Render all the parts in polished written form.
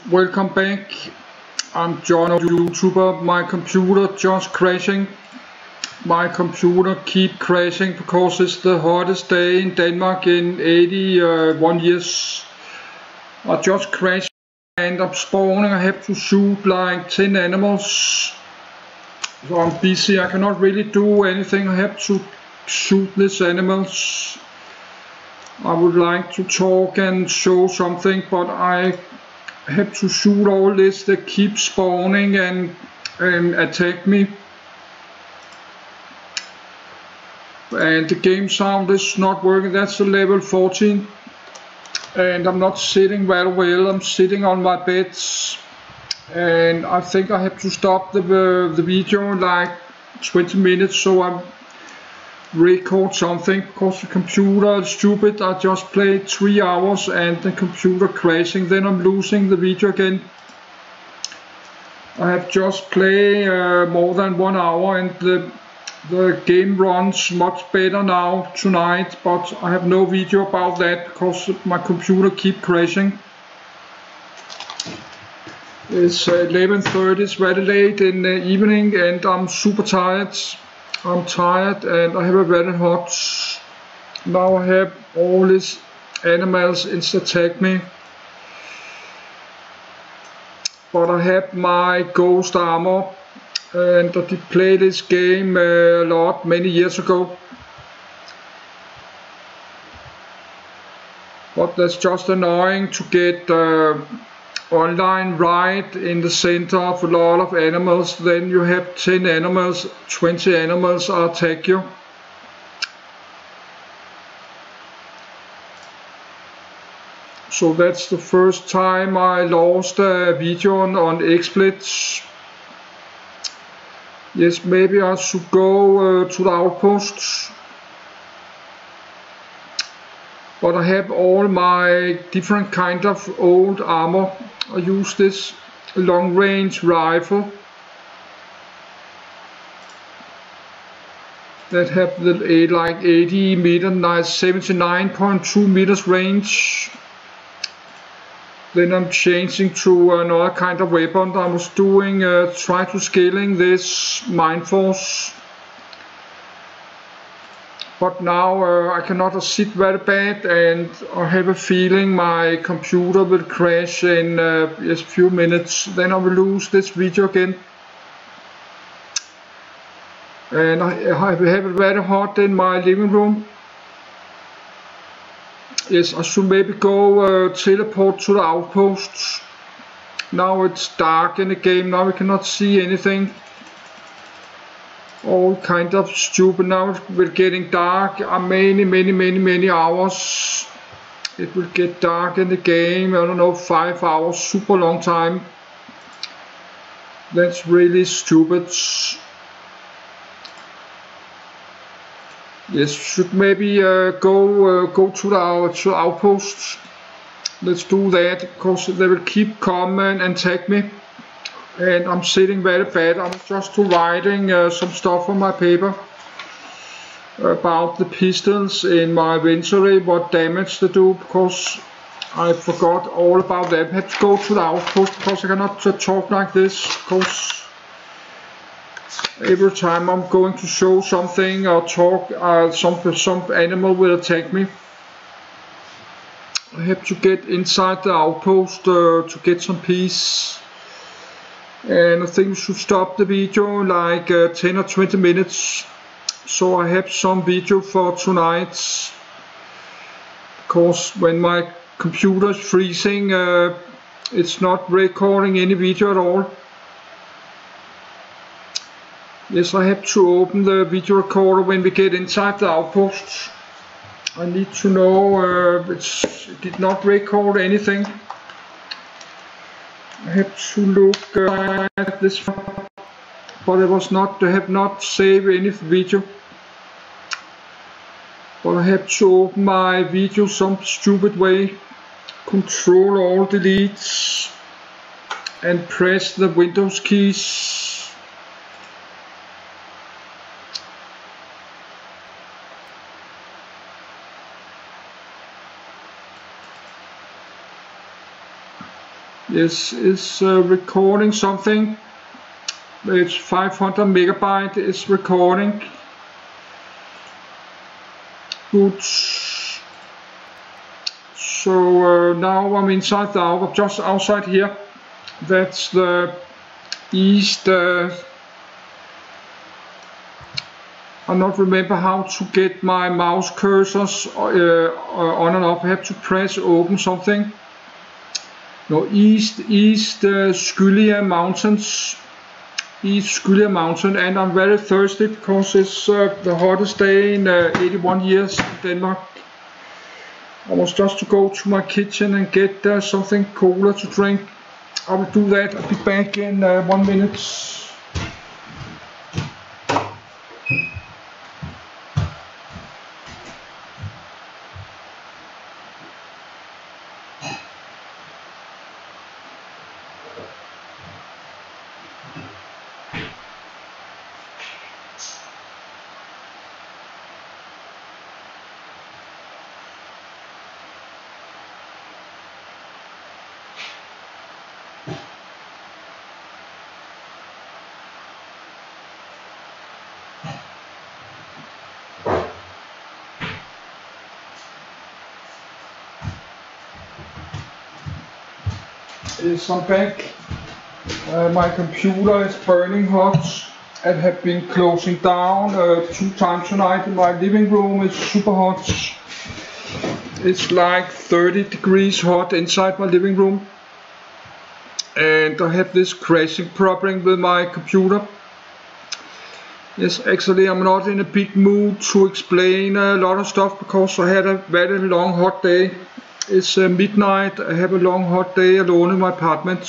Welcome back. I'm John, YouTuber. My computer just crashing. My computer keep crashing because it's the hottest day in Denmark in 81 years. I just crashed and I'm spawning. I have to shoot like 10 animals. So I'm busy. I cannot really do anything. I have to shoot these animals. I would like to talk and show something, but I have to shoot all this that keeps spawning and attack me. And the game sound is not working. That's a level 14 and I'm not sitting very well. I'm sitting on my bed and I think I have to stop the video in like 20 minutes so I record something because the computer is stupid. I just played 3 hours and the computer crashing, then I'm losing the video again. I have just played more than 1 hour and the game runs much better now tonight, but I have no video about that because my computer keep crashing. It's 11:30, it's very late in the evening and I'm super tired. I'm tired and I have a very hot. Now I have all these animals attack me. But I have my ghost armor and I did play this game a lot many years ago. But that's just annoying to get online right in the center of a lot of animals. Then you have 10 animals, 20 animals attack you. So that's the first time I lost a video on XSplit. Yes, maybe I should go to the outposts. But I have all my different kind of old armor. I use this long range rifle that have the like 80 meter, 79.2 meters range. Then I'm changing to another kind of weapon. I was doing try to scaling this mine force. But now I cannot sit very bad and I have a feeling my computer will crash in just a few minutes. Then I will lose this video again. And I have it very hot in my living room. Yes, I should maybe go teleport to the outposts. Now it's dark in the game, now we cannot see anything. All kind of stupid. Now it will getting dark. Many hours. It will get dark in the game. I don't know, 5 hours, super long time. That's really stupid. Yes, should maybe go to the outposts. Let's do that because they will keep coming and attack me. And I'm sitting very bad. I'm just writing some stuff on my paper about the pistols in my inventory, what damage they do, because I forgot all about that. I have to go to the outpost because I cannot talk like this, because every time I'm going to show something or talk, some animal will attack me. I have to get inside the outpost to get some peace. And I think we should stop the video like 10 or 20 minutes so I have some video for tonight, because when my computer is freezing it's not recording any video at all. Yes, I have to open the video recorder when we get inside the outpost. I need to know it did not record anything. I have to look at this, but it was not. They have not saved any video. But I have to open my video some stupid way. Control all delete and press the Windows keys. Yes, it's recording something. It's 500 megabyte. It's recording. Good. So now I'm inside the hour, just outside here. That's the east. I not remember how to get my mouse cursors on and off. I have to press open something. No, East Skylia Mountains. East Skylia Mountain, and I'm very thirsty because it's the hottest day in 81 years in Denmark. I was just to go to my kitchen and get something cooler to drink. I will do that. I'll be back in 1 minute. Yes, I'm back. My computer is burning hot. I have been closing down 2 times tonight in my living room. It's super hot. It's like 30 degrees hot inside my living room. And I have this crashing problem with my computer. Yes, actually I'm not in a big mood to explain a lot of stuff because I had a very long hot day. It's midnight. I have a long hot day alone in my apartment.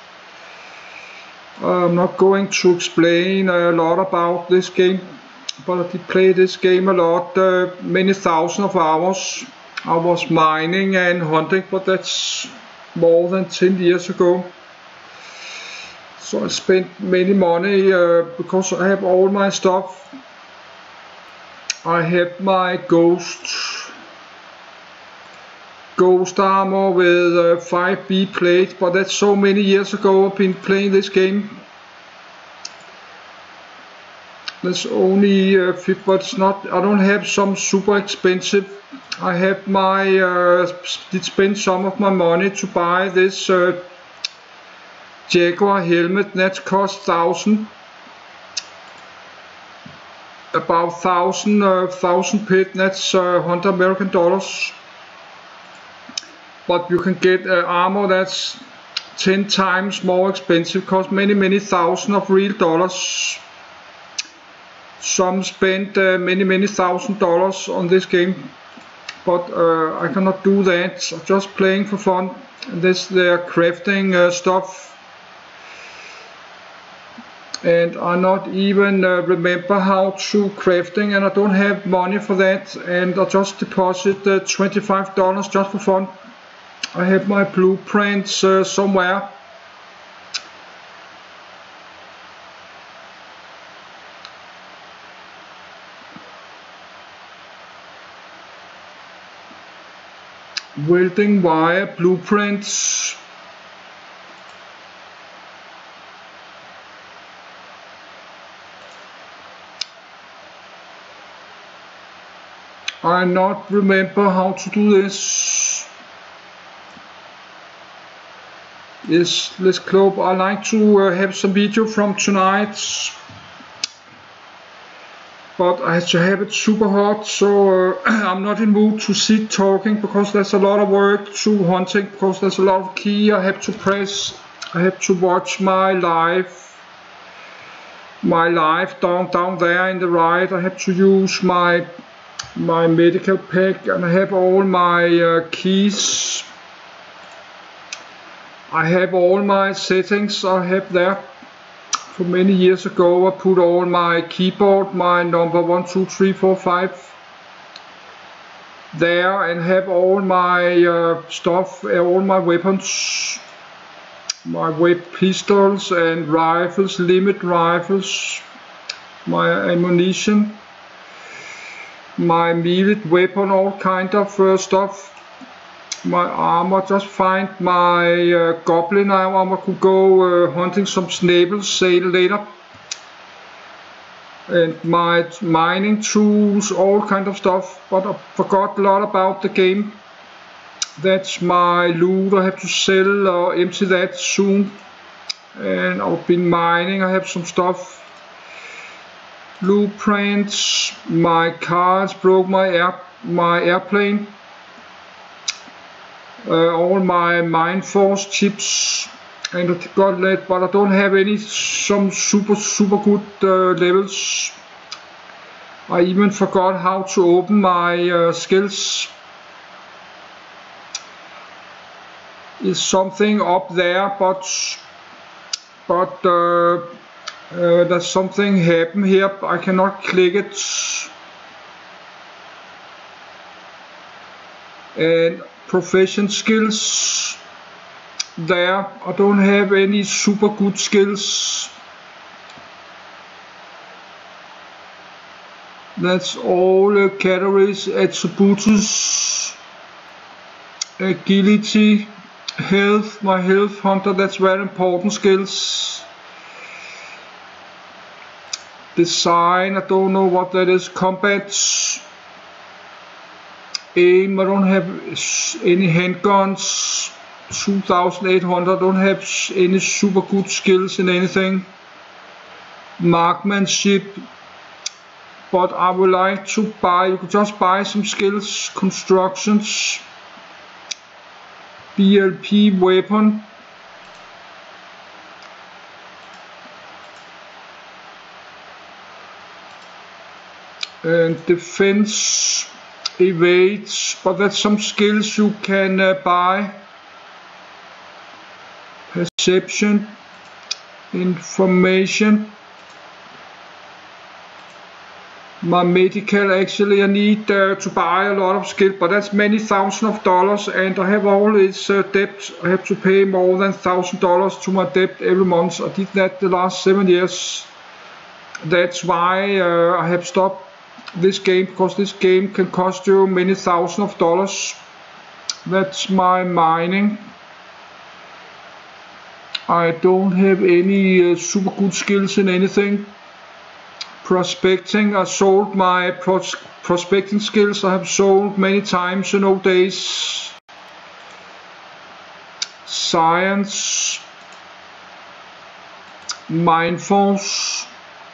I'm not going to explain a lot about this game, but I did play this game a lot, many thousands of hours. I was mining and hunting, but that's more than 10 years ago. So I spent many money because I have all my stuff. I have my ghost armor with 5B plate, but that's so many years ago I've been playing this game. That's only but it's not, I don't have some super expensive. I have my did spend some of my money to buy this Jaguar helmet that cost about 1,000 pit, that's $100 American. But you can get armor that's 10 times more expensive, cost many thousands of real dollars. Some spent many $1,000s on this game, but I cannot do that. I'm just playing for fun. This they're crafting stuff, and I not even remember how to crafting, and I don't have money for that, and I just deposit $25 just for fun. I have my blueprints somewhere. Welding wire blueprints. I not remember how to do this. Yes, let's close. I like to have some video from tonight, but I have to have it super hot, so I'm not in mood to sit talking because there's a lot of work to hunting, because there's a lot of key I have to press. I have to watch my live down there in the right. I have to use my medical pack, and I have all my keys. I have all my settings I have there. For many years ago I put all my keyboard, my number 1, 2, 3, 4, 5 there, and have all my stuff, all my weapons, my web pistols and rifles, limit rifles, my ammunition, my melee weapon, all kind of stuff. my armor. Just find my goblin armor. Could go hunting some snables, say later. And my mining tools, all kind of stuff. But I forgot a lot about the game. That's my loot. I have to sell or empty that soon. And I've been mining. I have some stuff. Blueprints. My cars broke my airplane. All my mine force chips, and I got that, but I don't have any some super good levels. I even forgot how to open my skills. Is something up there, but there's something happen here. I cannot click it. And profession skills there. I don't have any super good skills. That's all categories. Attributes, agility, health, my health hunter, that's very important skills. Design, I don't know what that is. Combat, aim, I don't have any handguns. 2800, I don't have any super good skills in anything. Marksmanship, but I would like to buy, you could just buy some skills. Constructions, BLP weapon, and defense, evades, but that's some skills you can buy. Perception, information. My medical, actually I need to buy a lot of skill, but that's many thousands of dollars, and I have all this debt. I have to pay more than $1,000 to my debt every month. I did that the last 7 years. That's why I have stopped this game, because this game can cost you many thousands of dollars. That's my mining. I don't have any super good skills in anything. Prospecting, I sold my prospecting skills. I have sold many times in old days. Science, mine force,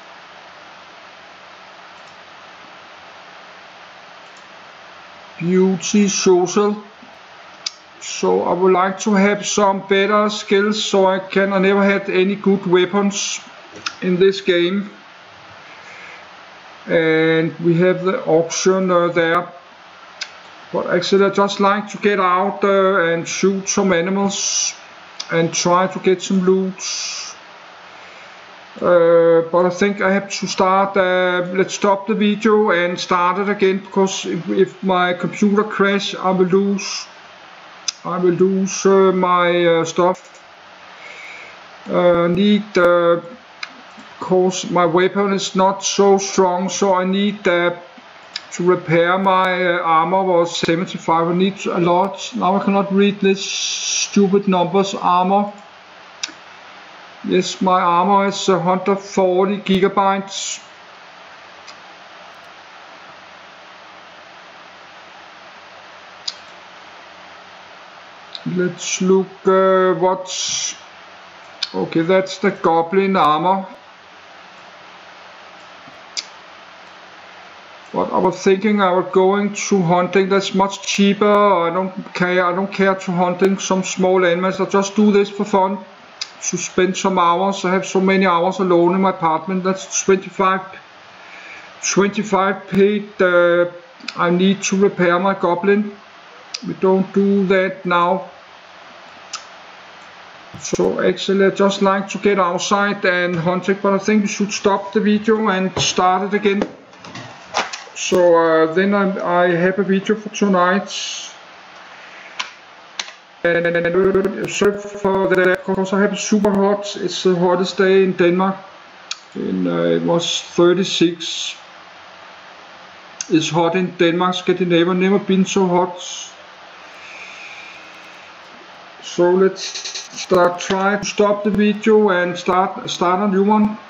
beauty, social. So I would like to have some better skills, so I never had any good weapons in this game. And we have the auction there. But actually I just like to get out and shoot some animals and try to get some loot. But I think I have to start, let's stop the video and start it again, because if my computer crash, I will lose my stuff. Cause my weapon is not so strong, so I need to repair my armor was 75. I need a lot. Now I cannot read this stupid numbers. Armor. Yes, my armor is 140 gigabytes. Let's look what's okay. That's the goblin armor. But I was thinking I was going to hunting. That's much cheaper. I don't care to hunting some small animals. I just do this for fun, to spend some hours. I have so many hours alone in my apartment. That's 25 paid. I need to repair my goblin. We don't do that now. So actually I just like to get outside and hunting, but I think we should stop the video and start it again. So then I have a video for tonight. And sorry for that, because I have it super hot. It's the hottest day in Denmark. And it was 36. It's hot in Denmark. Scandinavia never been so hot. So let's try to stop the video and start a new one.